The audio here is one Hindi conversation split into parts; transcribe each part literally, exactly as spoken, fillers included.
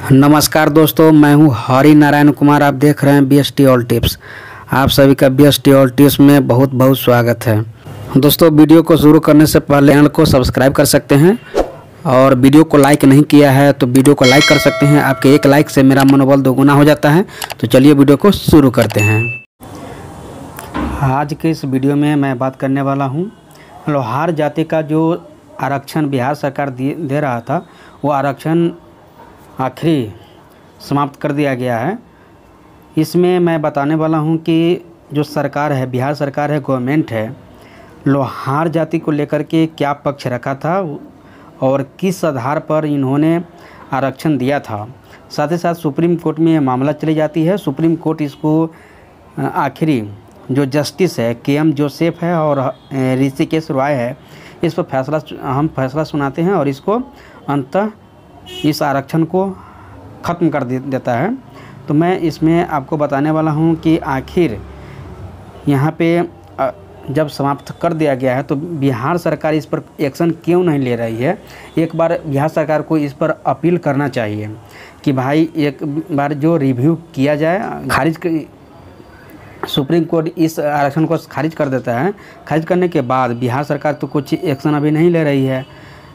नमस्कार दोस्तों, मैं हूं हरि नारायण कुमार। आप देख रहे हैं B S T all tips. आप सभी का B S T all tips में बहुत बहुत स्वागत है। दोस्तों, वीडियो को शुरू करने से पहले चैनल को सब्सक्राइब कर सकते हैं और वीडियो को लाइक नहीं किया है तो वीडियो को लाइक कर सकते हैं। आपके एक लाइक से मेरा मनोबल दोगुना हो जाता है। तो चलिए वीडियो को शुरू करते हैं। आज के इस वीडियो में मैं बात करने वाला हूँ लोहार जाति का जो आरक्षण बिहार सरकार दे रहा था, वो आरक्षण आखिरी समाप्त कर दिया गया है। इसमें मैं बताने वाला हूं कि जो सरकार है, बिहार सरकार है, गवर्नमेंट है, लोहार जाति को लेकर के क्या पक्ष रखा था और किस आधार पर इन्होंने आरक्षण दिया था। साथ ही साथ सुप्रीम कोर्ट में ये मामला चली जाती है। सुप्रीम कोर्ट इसको आखिरी जो जस्टिस है के एम जोसेफ है और ऋषिकेश रॉय है, इस पर फैसला हम फैसला सुनाते हैं और इसको अंततः इस आरक्षण को ख़त्म कर दे देता है। तो मैं इसमें आपको बताने वाला हूं कि आखिर यहाँ पे जब समाप्त कर दिया गया है तो बिहार सरकार इस पर एक्शन क्यों नहीं ले रही है। एक बार बिहार सरकार को इस पर अपील करना चाहिए कि भाई एक बार जो रिव्यू किया जाए। खारिज सुप्रीम कोर्ट इस आरक्षण को खारिज कर देता है। खारिज करने के बाद बिहार सरकार तो कुछ एक्शन अभी नहीं ले रही है,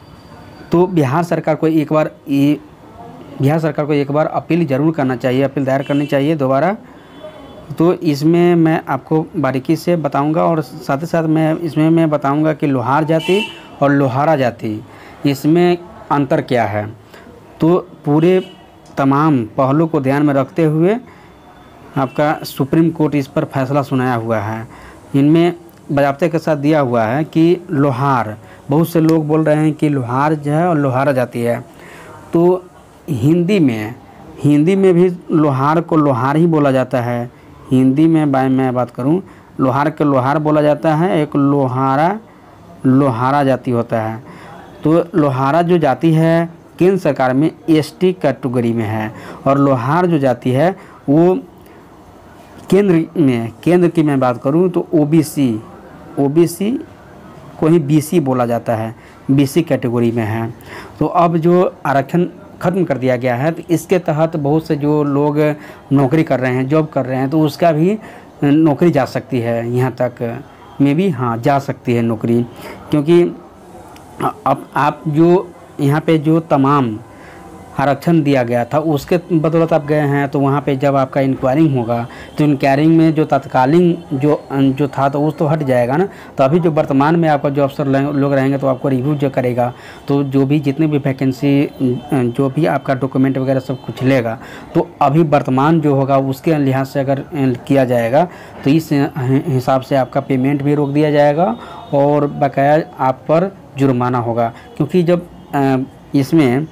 तो बिहार सरकार को एक बार ये बिहार सरकार को एक बार अपील ज़रूर करना चाहिए, अपील दायर करनी चाहिए दोबारा। तो इसमें मैं आपको बारीकी से बताऊंगा और साथ ही साथ मैं इसमें मैं बताऊंगा कि लोहार जाति और लोहारा जाति इसमें अंतर क्या है। तो पूरे तमाम पहलू को ध्यान में रखते हुए आपका सुप्रीम कोर्ट इस पर फैसला सुनाया हुआ है। इनमें बाज़ाब्ते के साथ दिया हुआ है कि लोहार, बहुत से लोग बोल रहे हैं कि लोहार जो है और लोहारा जाति है, तो हिंदी में हिंदी में भी लोहार को लोहार ही बोला जाता है। हिंदी में बाय मैं बात करूं, लोहार के लोहार बोला जाता है, एक लोहारा लोहारा जाति होता है। तो लोहारा जो जाति है केंद्र सरकार में एस टी कैटेगरी में है और लोहार जो जाति है वो केंद्र में केंद्र की मैं बात करूं तो O B C O B C को ही बी सी बोला जाता है, बी सी कैटेगरी में है। तो अब जो आरक्षण ख़त्म कर दिया गया है तो इसके तहत बहुत से जो लोग नौकरी कर रहे हैं, जॉब कर रहे हैं, तो उसका भी नौकरी जा सकती है, यहाँ तक में भी हाँ जा सकती है नौकरी। क्योंकि अब आप जो यहाँ पे जो तमाम आरक्षण दिया गया था उसके बदौलत आप गए हैं, तो वहाँ पे जब आपका इंक्वायरिंग होगा तो इंक्वायरिंग में जो तत्कालीन जो जो था तो उस तो हट जाएगा ना। तो अभी जो वर्तमान में आपका जो अफसर लोग रहेंगे तो आपको रिव्यू जो करेगा, तो जो भी जितने भी वैकेंसी जो भी आपका डॉक्यूमेंट वगैरह सब कुछ लेगा, तो अभी वर्तमान जो होगा उसके लिहाज से अगर किया जाएगा तो इस हिसाब से आपका पेमेंट भी रोक दिया जाएगा और बकाया आप पर जुर्माना होगा। क्योंकि जब इसमें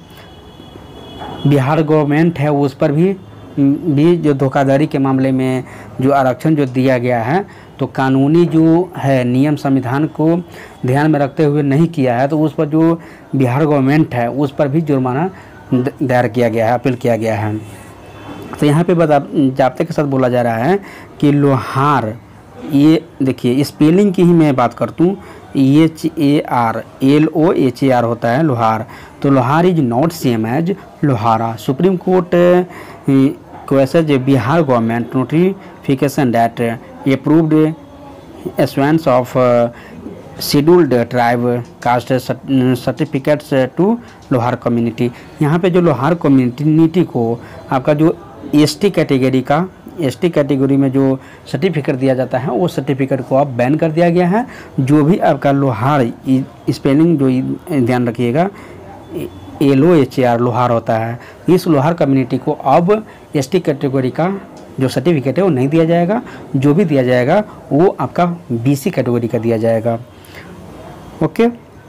बिहार गवर्नमेंट है उस पर भी भी जो धोखाधड़ी के मामले में जो आरक्षण जो दिया गया है, तो कानूनी जो है नियम संविधान को ध्यान में रखते हुए नहीं किया है, तो उस पर जो बिहार गवर्नमेंट है उस पर भी जुर्माना दायर किया गया है, अपील किया गया है। तो यहाँ पे बता जाब्ते के साथ बोला जा रहा है कि लोहार, ये देखिए स्पेलिंग की ही मैं बात करता हूँ, H A R L O H A R होता है लोहार। तो Lohar is not same as Lohara. Supreme Court question जो Bihar government notification that approved issuance of scheduled tribe caste certificates to Lohar community. यहाँ पे जो लोहार कम्युनिटी को आपका जो एस टी कैटेगरी का एस टी कैटेगरी में जो सर्टिफिकेट दिया जाता है वो सर्टिफिकेट को अब बैन कर दिया गया है। जो भी आपका लोहार, स्पेलिंग जो ध्यान रखिएगा, L O H A R Lohar होता है, इस लोहार कम्युनिटी को अब एस टी कैटेगरी का जो सर्टिफिकेट है वो नहीं दिया जाएगा। जो भी दिया जाएगा वो आपका बी सी कैटेगरी का दिया जाएगा। ओके,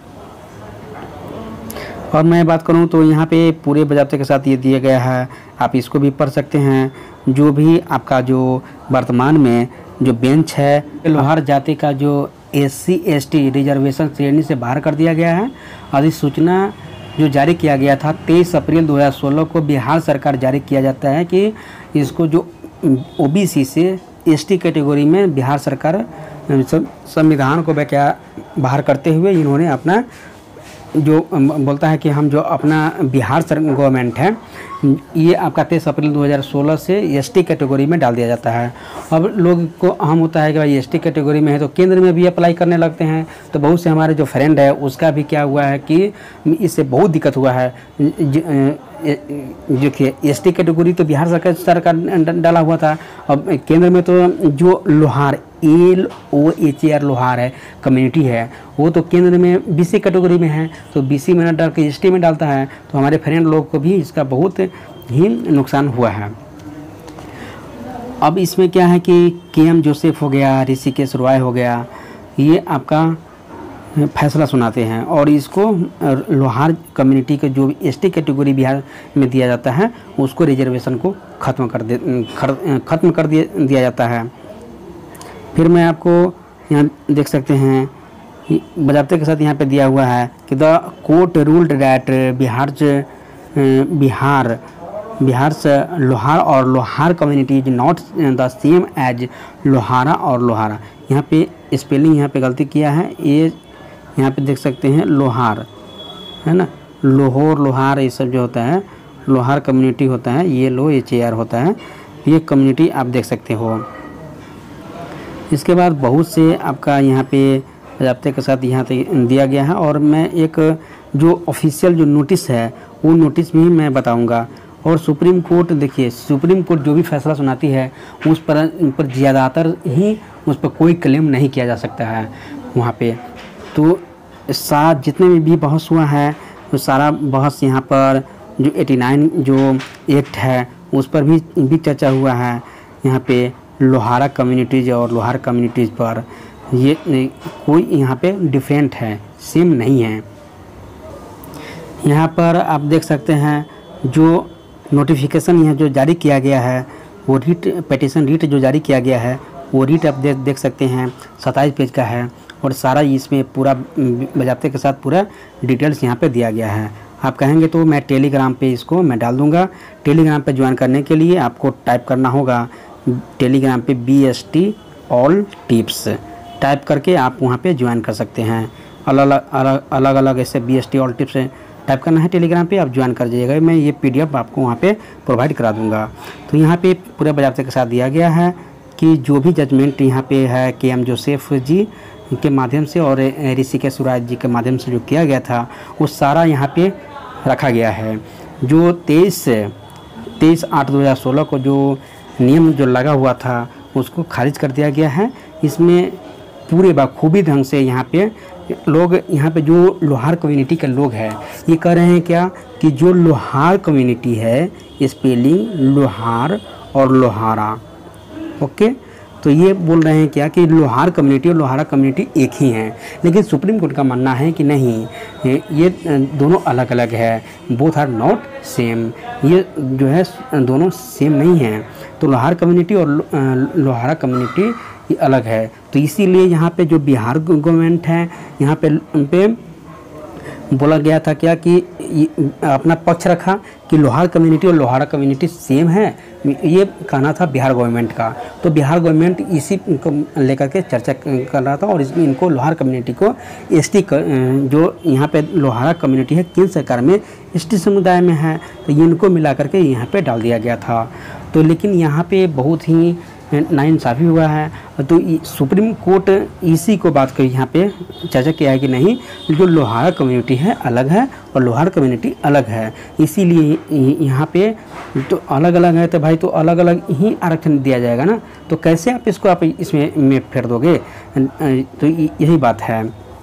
और मैं बात करूं तो यहाँ पे पूरे बाज़ाब्ते के साथ ये दिया गया है, आप इसको भी पढ़ सकते हैं। जो भी आपका जो वर्तमान में जो बेंच है, लोहार जाति का जो S C S T reservation श्रेणी से बाहर कर दिया गया है। अधिसूचना जो जारी किया गया था तेईस अप्रैल दो हज़ार सोलह को बिहार सरकार जारी किया जाता है कि इसको जो ओ बी सी से एस टी कैटेगरी में बिहार सरकार संविधान को क्या बाहर करते हुए इन्होंने अपना जो बोलता है कि हम जो अपना बिहार गवर्नमेंट है ये आपका तेईस अप्रैल दो हज़ार सोलह से एसटी कैटेगरी में डाल दिया जाता है। अब लोग को अहम होता है कि भाई एसटी कैटेगरी में है तो केंद्र में भी अप्लाई करने लगते हैं। तो बहुत से हमारे जो फ्रेंड है उसका भी क्या हुआ है कि इससे बहुत दिक्कत हुआ है। देखिए एसटी कैटेगरी तो बिहार सरकार सरकार डाला हुआ था। अब केंद्र में तो जो Lohar L O H A R Lohar है कम्युनिटी है वो तो केंद्र में बीसी कैटेगरी में है, तो बीसी में न डाल के एसटी में डालता है। तो हमारे फ्रेंड लोग को भी इसका बहुत ही नुकसान हुआ है। अब इसमें क्या है कि के एम जोसेफ हो गया, ऋषिकेश रॉय हो गया, ये आपका फैसला सुनाते हैं और इसको लोहार कम्युनिटी के जो एसटी कैटेगरी बिहार में दिया जाता है उसको रिजर्वेशन को ख़त्म कर दे ख़त्म कर दिया दिया जाता है। फिर मैं आपको यहाँ देख सकते हैं बजाबते के साथ यहाँ पे दिया हुआ है कि the court ruled that Bihar Bihar Bihar से लोहार और Lohar community is not the same as Lohara और लोहारा। यहाँ पे स्पेलिंग यहाँ पे गलती किया है, ये यहाँ पे देख सकते हैं लोहार है ना, लोहोर लोहार ये सब जो होता है लोहार कम्युनिटी होता है, ये लो एच ए आर होता है, ये कम्युनिटी आप देख सकते हो। इसके बाद बहुत से आपका यहाँ पे ज़ाब्ते के साथ यहाँ पे दिया गया है और मैं एक जो ऑफिशियल जो नोटिस है वो नोटिस भी मैं बताऊँगा। और सुप्रीम कोर्ट देखिए सुप्रीम कोर्ट जो भी फैसला सुनाती है उस पर पर ज़्यादातर ही उस पर कोई क्लेम नहीं किया जा सकता है वहाँ पे। तो सारा जितने में भी बहस हुआ है तो सारा बहस यहाँ पर जो नवासी जो एक्ट है उस पर भी भी चर्चा हुआ है। यहाँ पे लोहारा कम्युनिटीज़ और लोहार कम्युनिटीज़ पर ये कोई यहाँ पे डिफरेंट है, सेम नहीं है। यहाँ पर आप देख सकते हैं जो नोटिफिकेशन यहाँ जो जारी किया गया है वो रीट पिटीशन रीट जो जारी किया गया है वो रीट आप देख देख सकते हैं सत्ताईस पेज का है और सारा इसमें पूरा बजाबते के साथ पूरा डिटेल्स यहाँ पे दिया गया है। आप कहेंगे तो मैं टेलीग्राम पे इसको मैं डाल दूँगा। टेलीग्राम पे ज्वाइन करने के लिए आपको टाइप करना होगा टेलीग्राम पे B S T all tips type करके आप वहाँ पे ज्वाइन कर सकते हैं। अलग अलग अलग अलग ऐसे B S T all tips type करना है टेलीग्राम पे, आप ज्वाइन कर जाइएगा। मैं ये पीडीएफ आपको वहाँ पे प्रोवाइड करा दूँगा। तो यहाँ पे पूरे बजाबते के साथ दिया गया है कि जो भी जजमेंट यहाँ पे है के एम जोसेफ जी के माध्यम से और ऋषिकेश रॉय जी के माध्यम से जो किया गया था वो सारा यहाँ पे रखा गया है। जो तेईस तेईस आठ दो हज़ार सोलह को जो नियम जो लगा हुआ था उसको खारिज कर दिया गया है। इसमें पूरे बखूबी ढंग से यहाँ पे लोग यहाँ पे जो लोहार कम्युनिटी के लोग हैं ये कह रहे हैं क्या कि जो लोहार कम्युनिटी है स्पेलिंग लोहार और लोहारा, ओके। तो ये बोल रहे हैं क्या कि लोहार कम्युनिटी और लोहारा कम्युनिटी एक ही हैं। लेकिन सुप्रीम कोर्ट का मानना है कि नहीं, ये दोनों अलग अलग है, बोथ आर नॉट सेम। ये जो है दोनों सेम नहीं हैं। तो लोहार कम्युनिटी और लोहारा कम्युनिटी ये अलग है। तो इसीलिए यहाँ पे जो बिहार गवर्नमेंट है यहाँ पे पे बोला गया था क्या कि अपना पक्ष रखा कि लोहार कम्युनिटी और लोहारा कम्युनिटी सेम है, ये कहना था बिहार गवर्नमेंट का। तो बिहार गवर्नमेंट इसी को लेकर के चर्चा कर रहा था और इसमें इनको लोहार कम्युनिटी को एसटी जो यहाँ पे लोहारा कम्युनिटी है केंद्र सरकार में एसटी समुदाय में है तो इनको मिला करके यहाँ पे डाल दिया गया था। तो लेकिन यहाँ पे बहुत ही नाइंसाफ़ी हुआ है। तो सुप्रीम कोर्ट इसी को बात कर यहाँ पे चर्चा किया है कि नहीं, जो लोहारा कम्युनिटी है अलग है और लोहार कम्युनिटी अलग है, इसीलिए यहाँ पे तो अलग अलग है तो भाई तो अलग अलग ही आरक्षण दिया जाएगा ना। तो कैसे आप इसको आप इसमें में फेर दोगे, तो यही बात है।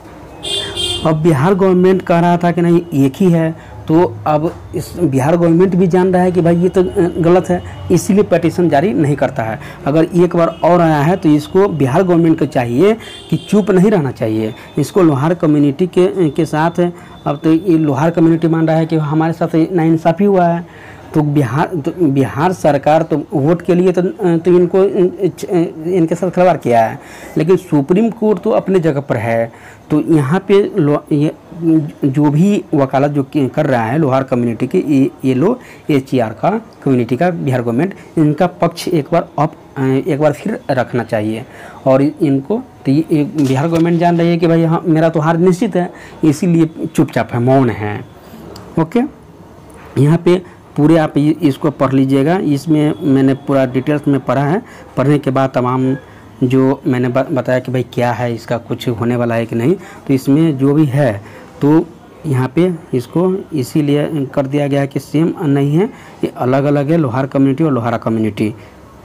अब बिहार गवर्नमेंट कह रहा था कि नहीं एक ही है, तो अब इस बिहार गवर्नमेंट भी जान रहा है कि भाई ये तो गलत है, इसीलिए पिटीशन जारी नहीं करता है। अगर एक बार और आया है तो इसको बिहार गवर्नमेंट को चाहिए कि चुप नहीं रहना चाहिए, इसको लोहार कम्युनिटी के के साथ अब तो ये लोहार कम्युनिटी मान रहा है कि हमारे साथ नाइंसाफ़ी हुआ है। तो बिहार तो बिहार सरकार तो वोट के लिए तो, तो इनको इनके साथ खिलवाड़ किया है, लेकिन सुप्रीम कोर्ट तो अपने जगह पर है। तो यहाँ पे ये जो भी वकालत जो कर रहा है लोहार कम्युनिटी की, ये, ये लो एच ई आर का कम्युनिटी का बिहार गवर्नमेंट इनका पक्ष एक बार अब एक बार फिर रखना चाहिए और इनको तो ये बिहार गवर्नमेंट जान रही है कि भाई हाँ मेरा तो हार निश्चित है, इसीलिए चुपचाप है, मौन है। ओके, यहाँ पे पूरे आप इसको पढ़ लीजिएगा, इसमें मैंने पूरा डिटेल्स में पढ़ा है। पढ़ने के बाद तमाम जो मैंने बताया कि भाई क्या है, इसका कुछ होने वाला है कि नहीं, तो इसमें जो भी है तो यहाँ पे इसको इसीलिए कर दिया गया है कि सेम नहीं है, ये अलग अलग है, लोहार कम्युनिटी और लोहारा कम्युनिटी।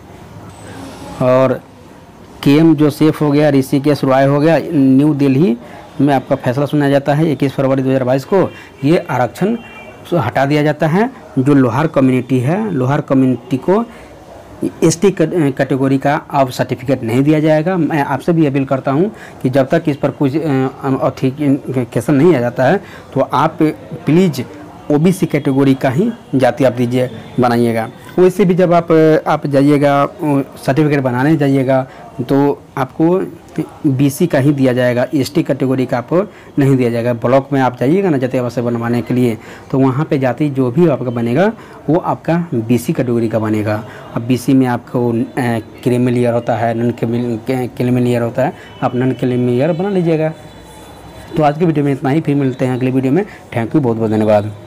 और केएम जोसेफ हो गया, ऋषिकेश रॉय हो गया, न्यू दिल्ली में आपका फैसला सुनाया जाता है इक्कीस फरवरी दो हज़ार बाईस को। ये आरक्षण हटा दिया जाता है। जो लोहार कम्युनिटी है, लोहार कम्युनिटी को एसटी कैटेगरी का अब सर्टिफिकेट नहीं दिया जाएगा। मैं आपसे भी अपील करता हूं कि जब तक इस पर कुछ ऑथेंटिकेशन नहीं आ जाता है तो आप प्लीज़ ओबीसी कैटेगरी का ही जाति आप दीजिए, बनाइएगा। वैसे भी जब आप आप जाइएगा सर्टिफिकेट बनाने जाइएगा तो आपको बीसी का ही दिया जाएगा, एसटी कैटेगरी का आपको नहीं दिया जाएगा। ब्लॉक में आप जाइएगा ना जाति आवास बनवाने के लिए, तो वहाँ पे जाति जो भी आपका बनेगा वो आपका बीसी कैटेगरी का बनेगा। अब बीसी में आपको क्रीमिलियर होता है, नॉन क्रीमिलियर होता है, आप नॉन क्रीमिलियर बना लीजिएगा। तो आज की वीडियो में इतना ही, फिर मिलते हैं अगली वीडियो में। थैंक यू, बहुत बहुत धन्यवाद।